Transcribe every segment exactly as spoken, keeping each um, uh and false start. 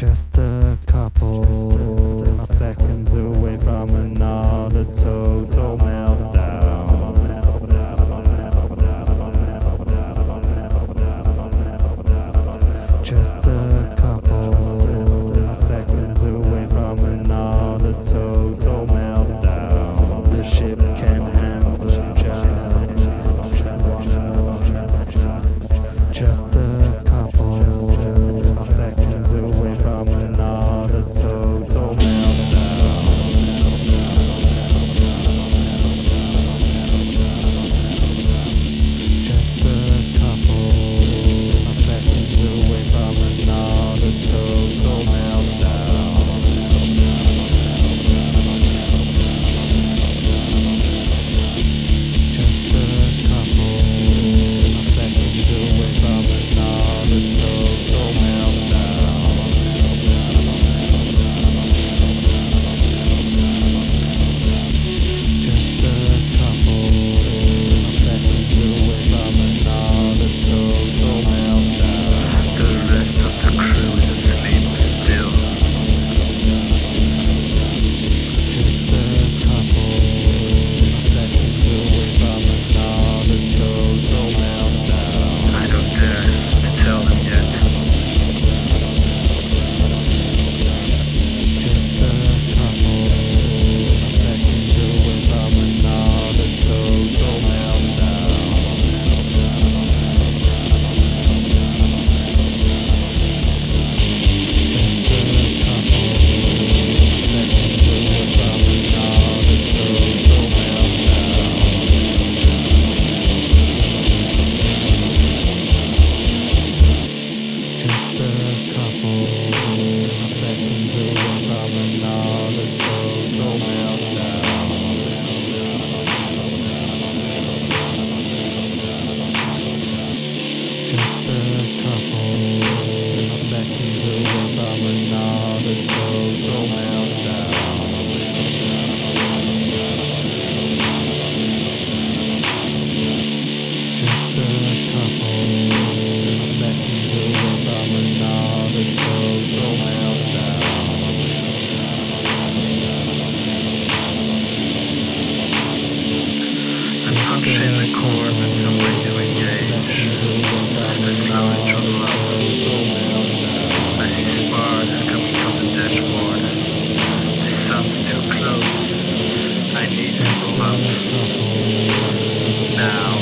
Just a couple seconds away from another total meltdown. Just a couple seconds away from another total meltdown. The ship can handle just just a couple seconds away from another total meltdown. Just a couple seconds away from another total meltdown. Just a couple seconds away from another total meltdown. Just a couple seconds away from another total meltdown. The rest of the crew is asleep still. Just a couple seconds away from another total meltdown. I don't dare to tell them yet. Just a couple seconds away from another total meltdown. Just a couple seconds away from another total meltdown. Just a couple seconds away from another total meltdown. Just a couple seconds away from another total meltdown. Just a couple seconds away from another total meltdown. I'm puncturing the coordinates and way to engage. The slowly trouble up. I see spars coming from the dashboard. The sun's too close. I need to pull up. Now.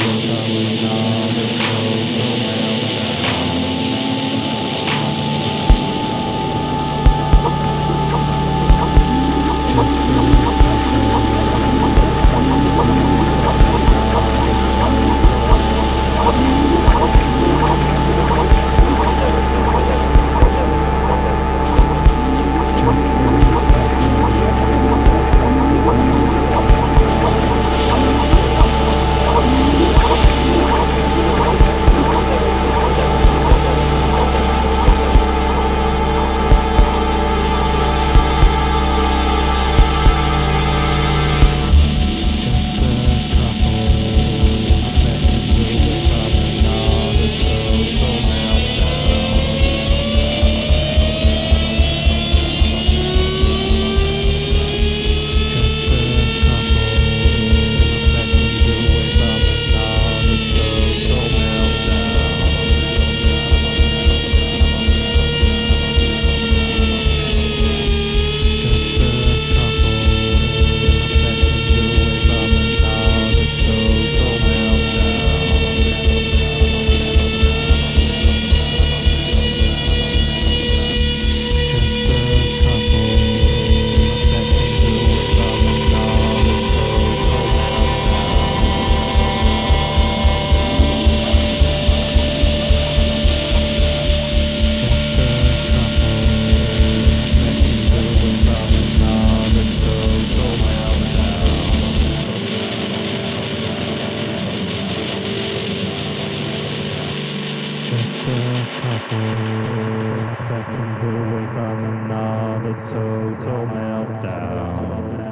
Just a couple seconds away from another total meltdown.